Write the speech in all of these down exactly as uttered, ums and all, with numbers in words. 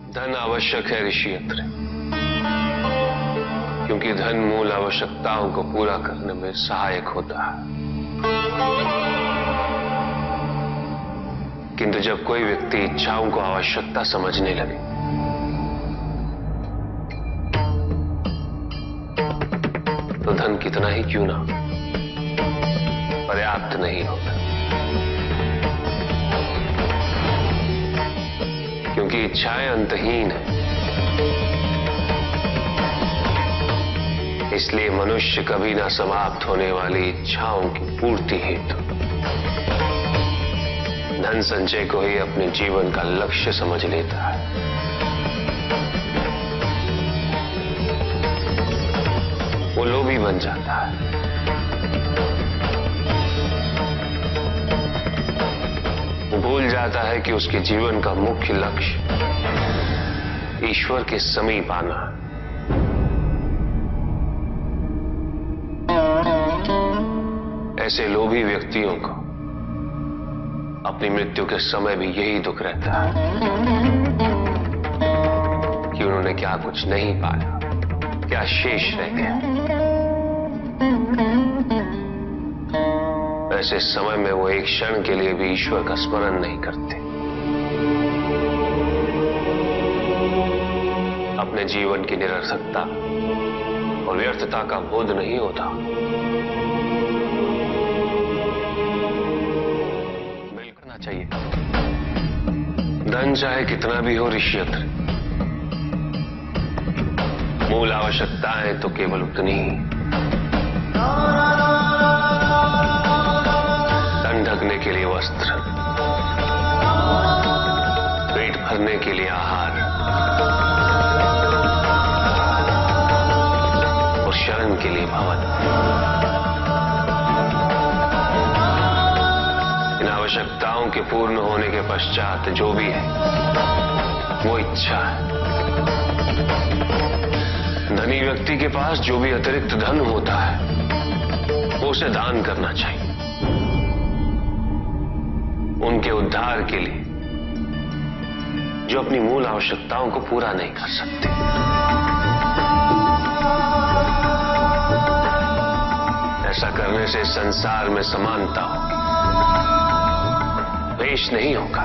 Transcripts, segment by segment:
धन आवश्यक है ऋषि अत्रि, क्योंकि धन मूल आवश्यकताओं को पूरा करने में सहायक होता है। किंतु जब कोई व्यक्ति इच्छाओं को आवश्यकता समझने लगे तो धन कितना ही क्यों ना पर्याप्त नहीं होता, क्योंकि इच्छाएं अंतहीन है। इसलिए मनुष्य कभी ना समाप्त होने वाली इच्छाओं की पूर्ति हेतु धन संचय को ही अपने जीवन का लक्ष्य समझ लेता है। वो लोभी बन जाता है। वो भूल जाता है कि उसके जीवन का मुख्य लक्ष्य ईश्वर के समीप आना है। ऐसे लोभी व्यक्तियों को अपनी मृत्यु के समय भी यही दुख रहता है कि उन्होंने क्या कुछ नहीं पाया, क्या शेष रह गया। ऐसे समय में वो एक क्षण के लिए भी ईश्वर का स्मरण नहीं करते, अपने जीवन की निरर्थकता और व्यर्थता का बोध नहीं होता। मिलना चाहिए। धन चाहे कितना भी हो ऋषि अत्रि, मूल आवश्यकताएं तो केवल उतनी ही। तन ढकने के लिए वस्त्र, पेट भरने के लिए आहार और शरण के लिए भवन। इन आवश्यकताओं के पूर्ण होने के पश्चात जो भी है वो इच्छा है। धनी व्यक्ति के पास जो भी अतिरिक्त धन होता है वो उसे दान करना चाहिए, उनके उद्धार के लिए जो अपनी मूल आवश्यकताओं को पूरा नहीं कर सकते। ऐसा करने से संसार में समानता होगी, द्वेष नहीं होगा,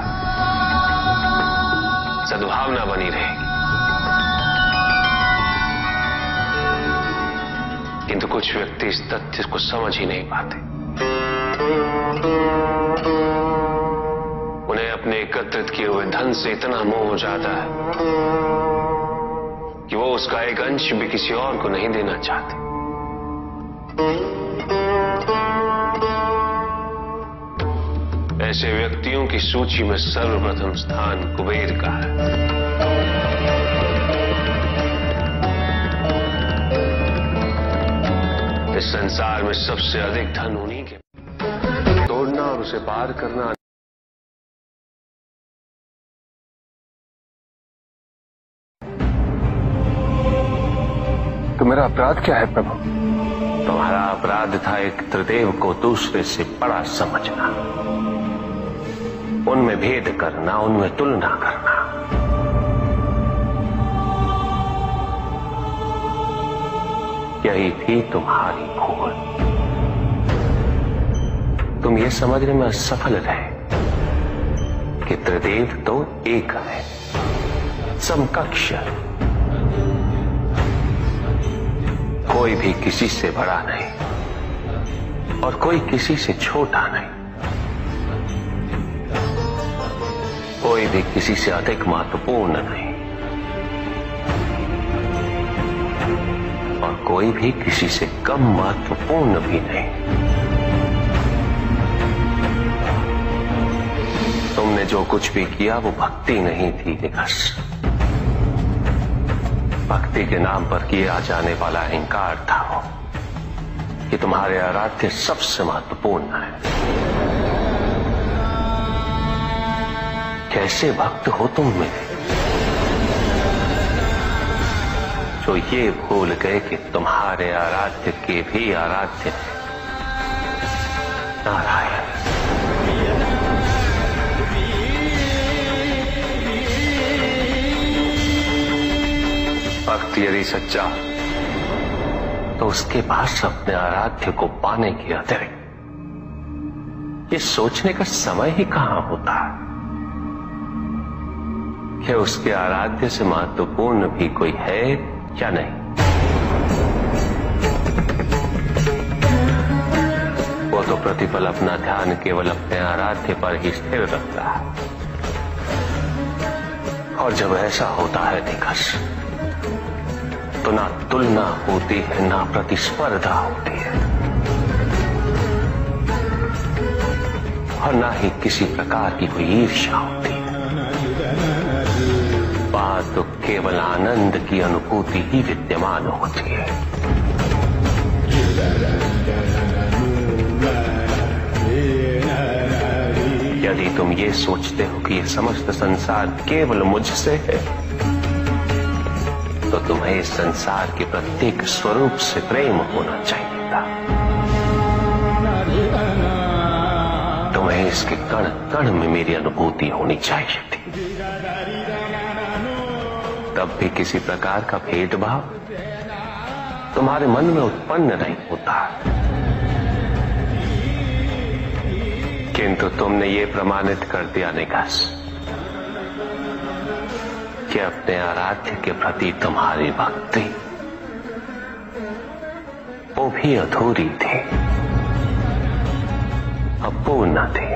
सद्भावना बनी रहेगी। किंतु कुछ व्यक्ति इस तथ्य को समझ ही नहीं पाते। उन्हें अपने एकत्रित किए हुए धन से इतना मोह हो जाता है कि वो उसका एक अंश भी किसी और को नहीं देना चाहते। ऐसे व्यक्तियों की सूची में सर्वप्रथम स्थान कुबेर का है। इस संसार में सबसे अधिक धन उन्हीं के। तोड़ना और उसे पार करना तो मेरा अपराध क्या है प्रभु? तुम्हारा अपराध था एक त्रिदेव को दूसरे से बड़ा समझना, उनमें भेद करना, उनमें तुलना करना। यही थी तुम्हारी भूल। तुम ये समझने में असफल रहे कि त्रिदेव तो एक है, समकक्ष है, कोई भी किसी से बड़ा नहीं और कोई किसी से छोटा नहीं, कोई भी किसी से अधिक महत्वपूर्ण नहीं और कोई भी किसी से कम महत्वपूर्ण भी नहीं। तुमने जो कुछ भी किया वो भक्ति नहीं थी निकस, भक्ति के नाम पर किया जाने वाला अहंकार था वो कि तुम्हारे आराध्य सबसे महत्वपूर्ण है। कैसे भक्त हो तुम मेरे, जो ये भूल गए कि तुम्हारे आराध्य के भी आराध्य नारायण। भक्त यदि सच्चा तो उसके पास अपने आराध्य को पाने के अतिरिक्त ये सोचने का समय ही कहां होता है कि उसके आराध्य से महत्वपूर्ण भी कोई है या नहीं। वो तो प्रतिपल अपना ध्यान केवल अपने आराध्य पर ही स्थिर रखता है, और जब ऐसा होता है दिग्गज तो ना तुलना होती है ना प्रतिस्पर्धा होती है, और ना ही किसी प्रकार की कोई ईर्ष्या होती है। बात तो केवल आनंद की अनुभूति ही विद्यमान होती है। यदि तुम ये सोचते हो कि यह समस्त संसार केवल मुझसे है, तो तुम्हें इस संसार के प्रत्येक स्वरूप से प्रेम होना चाहिए था। तुम्हें इसके कण कण में मेरी अनुभूति होनी चाहिए थी। तब भी किसी प्रकार का भेदभाव तुम्हारे मन में उत्पन्न नहीं होता, किंतु तुमने ये प्रमाणित कर दिया निकास कि अपने आराध्य के प्रति तुम्हारी भक्ति वो भी अधूरी थी, अपूर्ण थी।